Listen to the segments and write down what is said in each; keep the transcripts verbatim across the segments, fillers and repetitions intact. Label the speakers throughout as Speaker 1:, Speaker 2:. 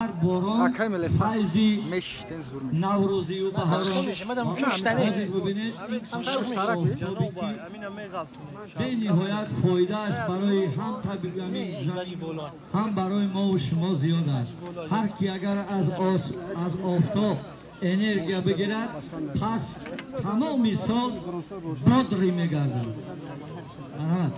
Speaker 1: هر باران فیضی نوروزی و بهاران ببینید به نهایت فایده‌اش برای هم طبیعی هم برای ما و شما زیاد است. هر کی اگر از آس از آفتاب انرژی بگیرد پس تمام سال بادری میگردد. مرحمت.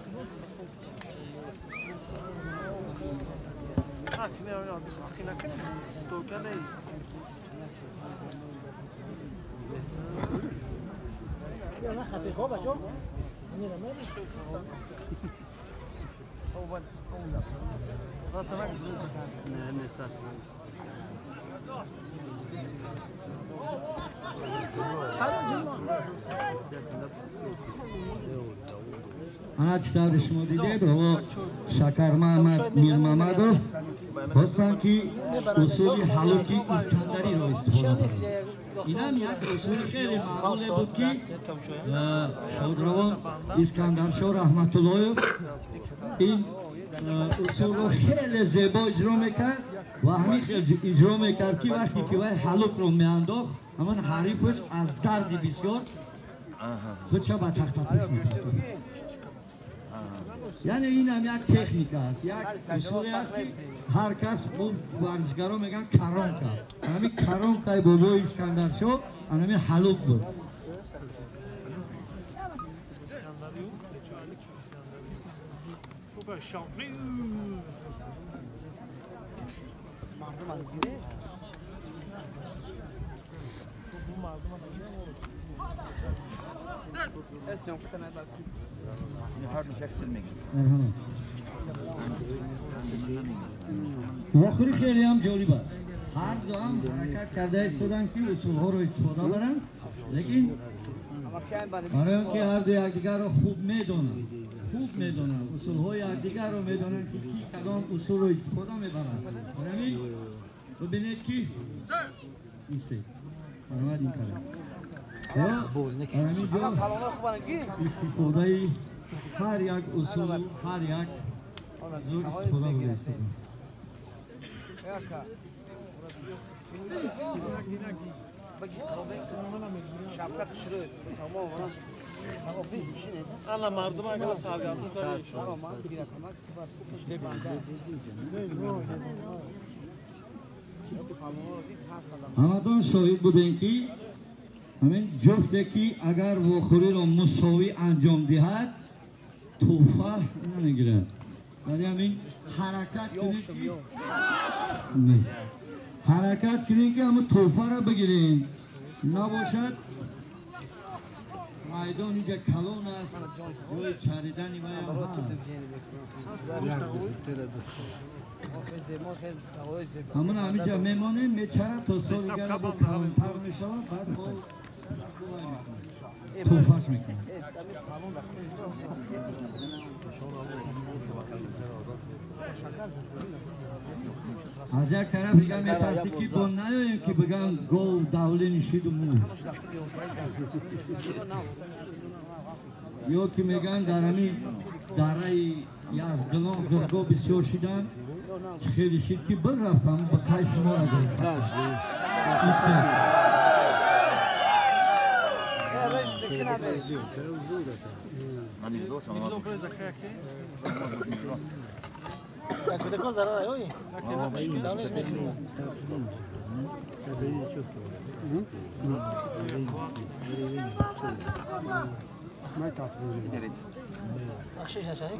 Speaker 1: آنچه در شما دیدید و شکر محمد میر محمدوف خواستن که اصول حلوکی اسکندری رو استفاده کنند. این هم یک اصول خیلی معمولی بود که شادروان اسکندر شاه رحمت الله این اصول رو خیلی زیبا اجرا میکرد و همین خیلی اجرا میکرد که وقتی که وای حلوک رو میانداخت همان حریفش از درد بسیار خودشا به تخت پیش میکرد. یعنی این هم یک تکنیک است، یک اصولی است که هر کس بود ورزشگرا میگن کرانکا. همین کرانکای بزرگ اسکندر شاه همین حلوک بود. آخری خیلی هم جالب است. هر دو هم حرکت کرده ایستادن که اصول ها رو استفاده برن، لیکن برای اینکه هر دو یکدیگر رو خوب میدونن، خوب میدونن اصول های یکدیگر رو میدونن که کی کدام اصول رو استفاده میبرن. برای ببینید که ایسته برای این کاره استفاده هر یک اصول هر یک زور استفاده بگیرید.
Speaker 2: Allah mardum اگر سرگرم کنه
Speaker 1: همتون شاهد بودین که همین جفته که اگر وخوری را مساوی انجام دهد توفه نمیگیرد. ولی همین حرکت کنید که حرکت کنید که همون توفه را بگیرین، نباشد میدان اینجا کلون است روی چریدنی باید همون همینجا میمانه میچره تا سال دیگر با کلونتر میشود بعد با توفهش میکنه. از یک طرف دیگر میترسی که با نیاییم که بگن گل دوله نشید و مون یا که میگن در همین دره یزدگان گرگا بسیار شیدن خیلی شید که بر رفتم با قای شما را دارم
Speaker 2: کدکان ضرر هایی؟ دانش میکنم اخشیش هشایی؟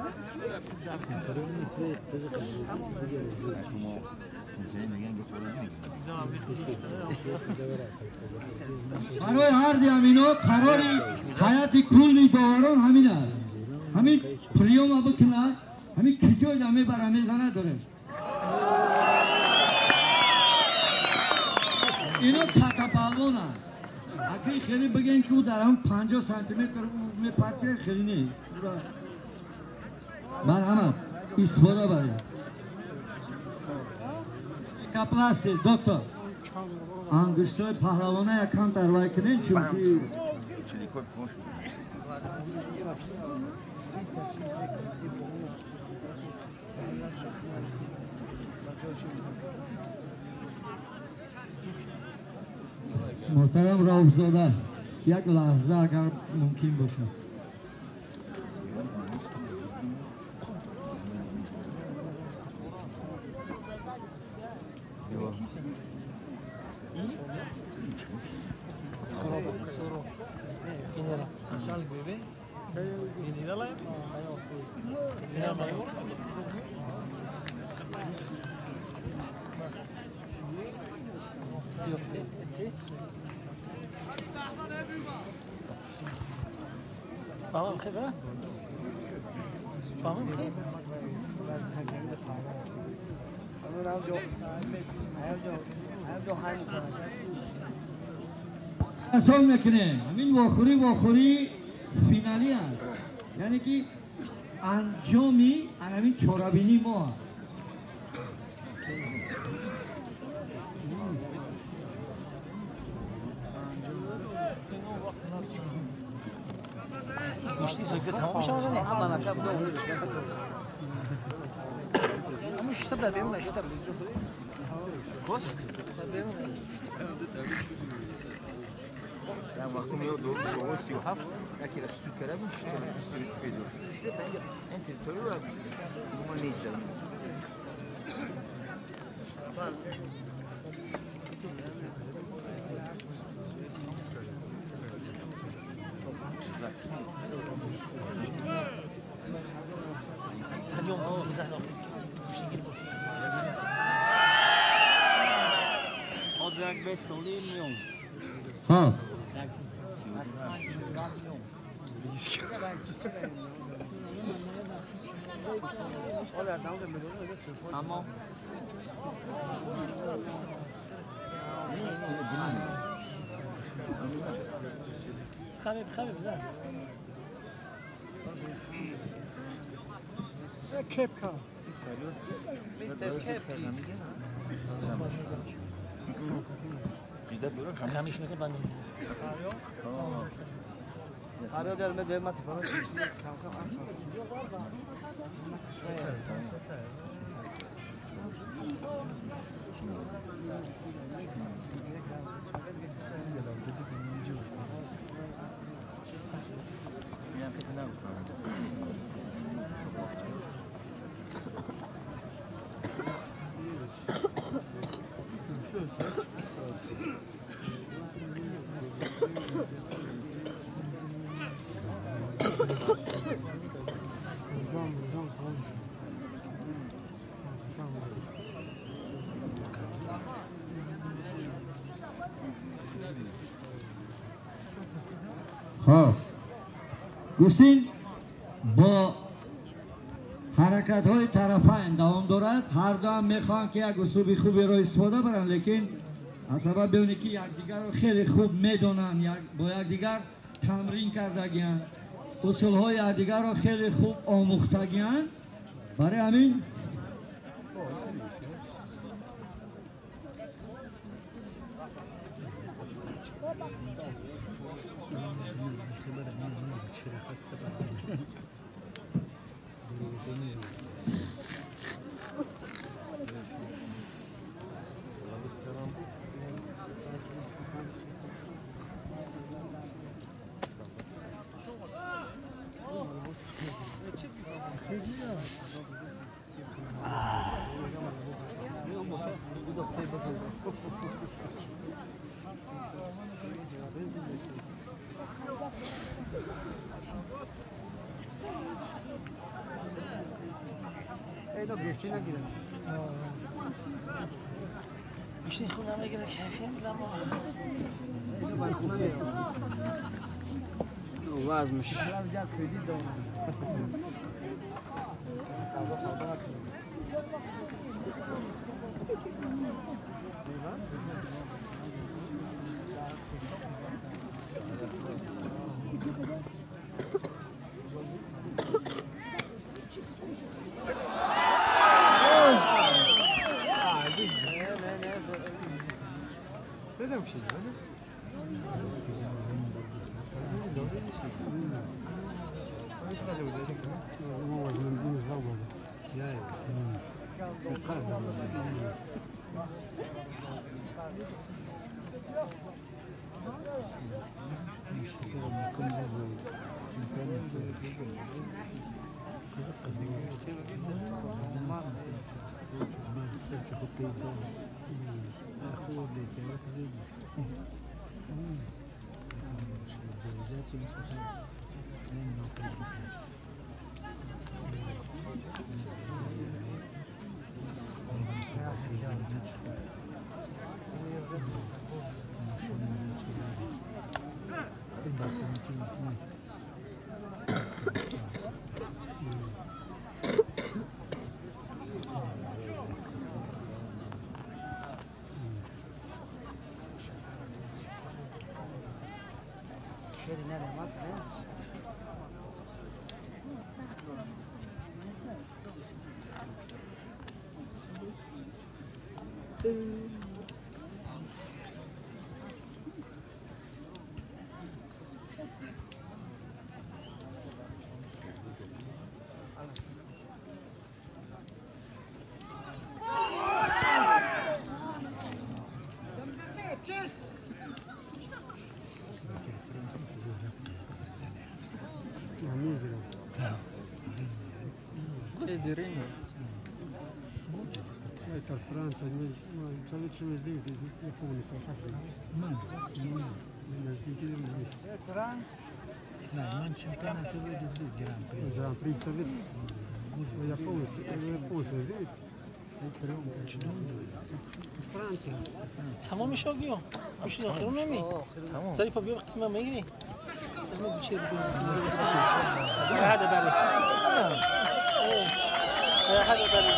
Speaker 1: برای هر دیامینو قراری حیات کلی داوران همین است. همین پریوم بکنه همین کجای همه برامه زنه داره. اینا تکا پالون است. اگه خیلی بگین که در هم پنجاه سانتی متر می پرته خیلی نیست. مرحمت استفاده برای کپلاست دکتر انگشتای پهلوانه یکم تروای کنین چون که محترم راوزاده یک لحظه اگر ممکن باشه.
Speaker 2: Soro. Inera. Şal bebe. Inera la. Inera mayor. Yok etti. Tamam ki be. Tamam ki.
Speaker 1: اصلا میکنه همین واخوری واخوری فینالی است یعنی که انجامی همین چهاربینی ما
Speaker 2: Müşteri sökte tamam mı şahane? Ama ne kadar doğru. Ama şu sefer benim ne işler? Kost. Benim.
Speaker 3: Yani vaktim yok doğru soğuk siyo haf. Ya ki süt kere bu işte üstü istiyor. İşte bence entritörü var. Ama ne istedim?
Speaker 2: اليوم ميزان باش نجيب
Speaker 4: Odrak beş soli milyon.
Speaker 1: ها
Speaker 4: Tamam.
Speaker 2: خبيب خبيب زين كيب كار مستر كيب
Speaker 3: Bizde böyle kan.
Speaker 2: كم يشمك بند
Speaker 3: Arıyor gelme devmet falan. Kam kam
Speaker 1: ها گوشین با حرکت های طرفین دوام دارد هر دو هم میخوان که یک اسلوب خوبی را استفاده برن لیکن از سبب ببینی که یکدیگر رو خیلی خوب میدونن یک با یکدیگر تمرین کردگیان اصول های یکدیگر رو خیلی خوب آموختگیان برای همین
Speaker 2: میشه خونم بگیره کیفی میدم
Speaker 4: Vazmış.
Speaker 3: Neden bir şey değil mi?
Speaker 2: Dirino.
Speaker 5: Tal Franza, ما تسويتش مزيد يكون صحيح.
Speaker 6: ما
Speaker 5: مزيد كده مزيد.
Speaker 6: لا ما نشمتنا نسوي جديد جرام بري.
Speaker 5: جرام بري تسوي. ويكون يكون مزيد. فرنسا.
Speaker 2: تمام شاگیو. میشه داخل نمی. سری پا بیا وقتی من میگی. من بچه بدون هذا بالي. هذا بالي.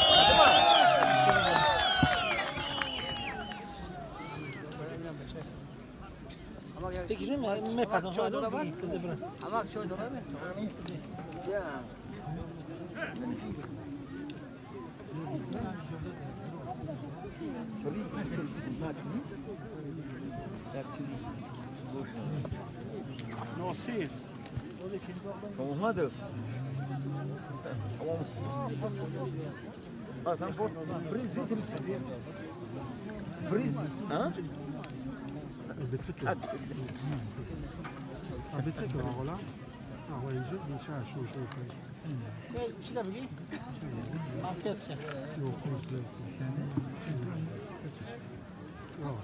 Speaker 2: بگیریم میپردم شما دو بگی تازه برم.
Speaker 4: اما شو داره؟
Speaker 5: ناصر.
Speaker 3: Olmadı. Tamam. Bak sen bu priz getirmişsin. Priz. Ha?
Speaker 5: بتسكر بتسكر ولا اه وين جد من شاء شو شو
Speaker 2: چی دا بگی؟ آن پیس شه
Speaker 5: شو اه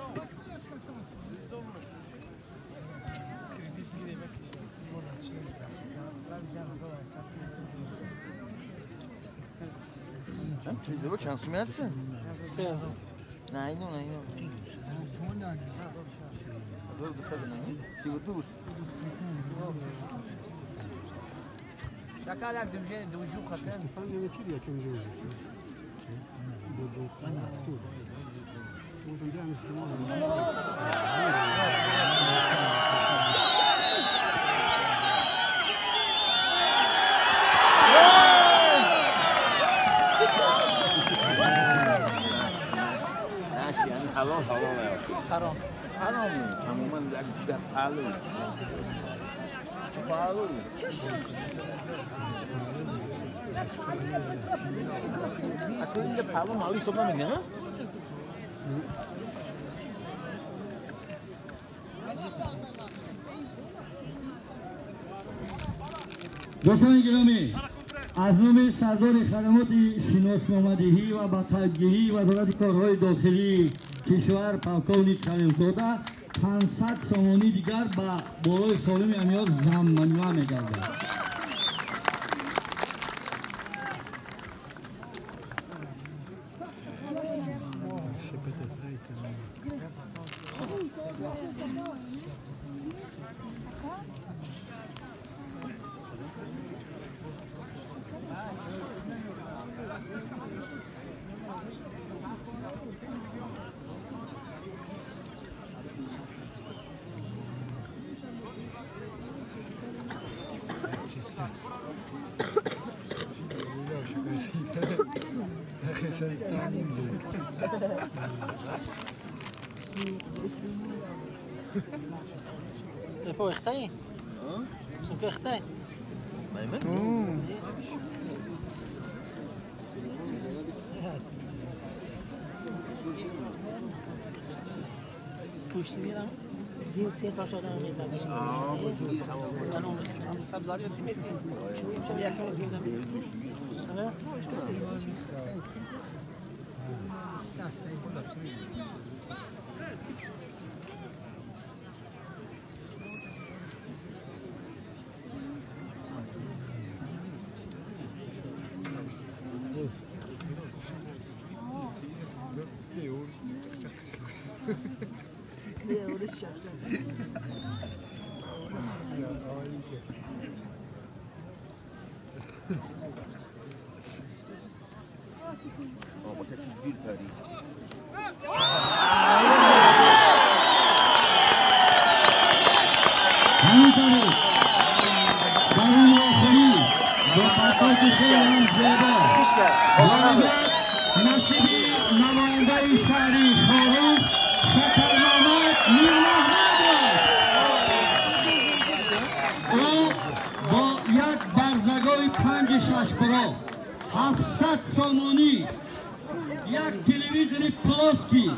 Speaker 3: Sen prizde bak şansım yazsın.
Speaker 2: سه هزار
Speaker 3: Ne aynı o aynı. Dur dışarı ne? Sigurdu.
Speaker 4: شکل یک دوجه دوجو خاطر
Speaker 5: استفان يمكن يكون جوز دو دو انا فتور ودو جامس
Speaker 3: Halal halal ya.
Speaker 2: حرام
Speaker 3: Halal mı? Tamamen de pahalı. Pahalı. Aslında pahalı mı? Alıysa mı ne?
Speaker 1: دوستان گرامی از نام سردار خدمات شناسنامه‌دهی و بقیه‌گیری و وزارت کارهای داخلی کشور پالکونیک کریمزاده پانصد سامانی دیگر به بالای سالم امیال زمانی‌ها می‌گردد.
Speaker 2: Depo echtay? Suk echtay?
Speaker 3: Maymun?
Speaker 2: پشتی میرم دیم سه تا شده میزنم من اون هم سبزاری دیم دیم شما یکم دیم دیم نه
Speaker 3: Baba tek bir tane.
Speaker 1: همینطوری در این آخری با پرتاک خیلی هم زیبا غالبیت نصیبی نماینده شهری خاروق شکرمحمد میر محمد او با یک برزگاه پنج شش برا هفتصد سامانی یک تلویزیون پلاسکی